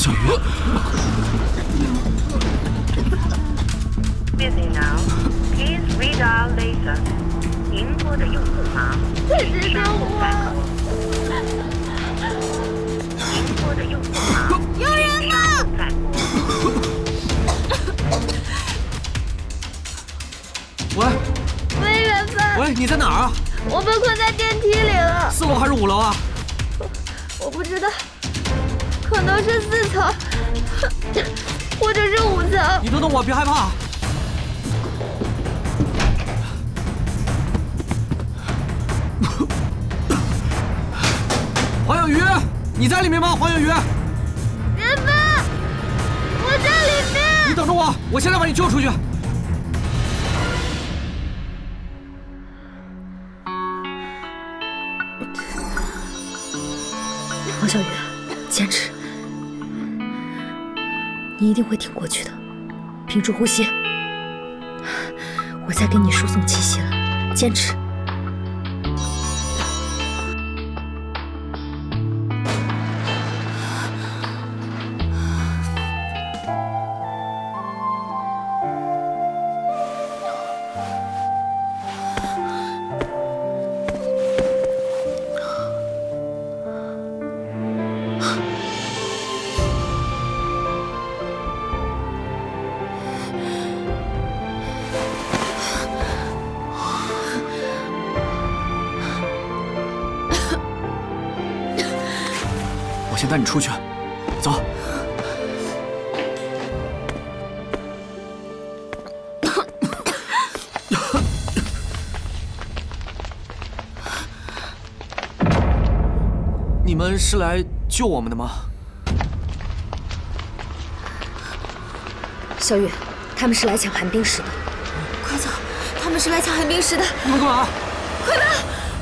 小鱼。 Busy now. Please redial later. 您拨的用户码已删除待口。您拨的用户码有人吗？ 在喂， 喂，缘分。 喂，你在哪儿啊？ 我被困在电梯里了。 4楼还是5楼啊？ 我不知道，可能是4层，或者是5层。 你等等我，别害怕。黄小鱼，你在里面吗？黄小鱼， 缘分，我在里面。 你等着我，我现在把你救出去。 黄小鱼，坚持，你一定会挺过去的。屏住呼吸，我在给你输送气息了，坚持。 我先带你出去，走。你们是来救我们的吗？ 小雨，他们是来抢寒冰石的。 快走，他们是来抢寒冰石的。 你们干嘛？ 快跑！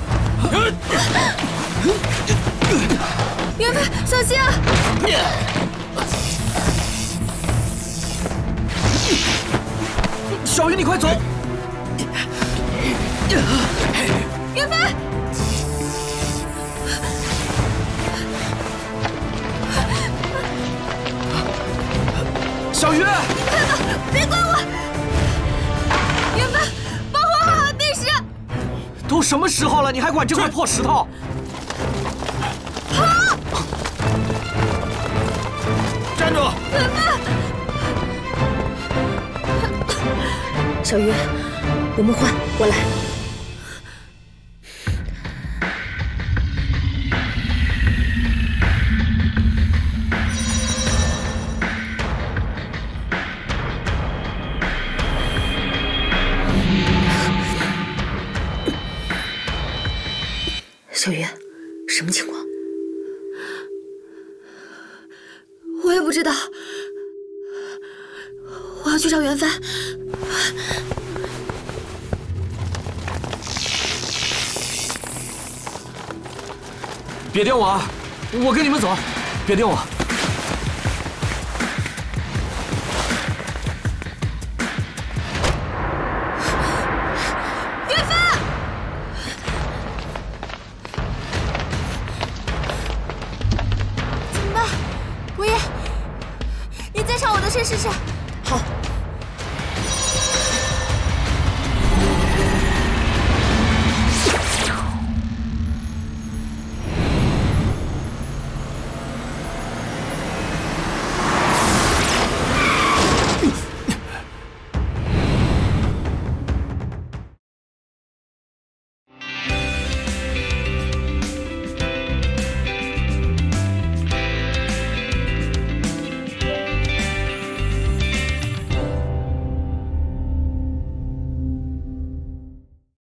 缘分，小心啊！ 小鱼，你快走！ 缘分， 小鱼， 快跑！别管我！缘分，保护好寒冰石！ 都什么时候了，你还管这块破石头？站住！ 缘分， 小鱼，我们换，我来。小鱼，什么情况？ 我也不知道。我要去找缘分。 别丢我啊！我跟你们走，别丢我。 缘分，怎么办？无言，你再上我的身试试。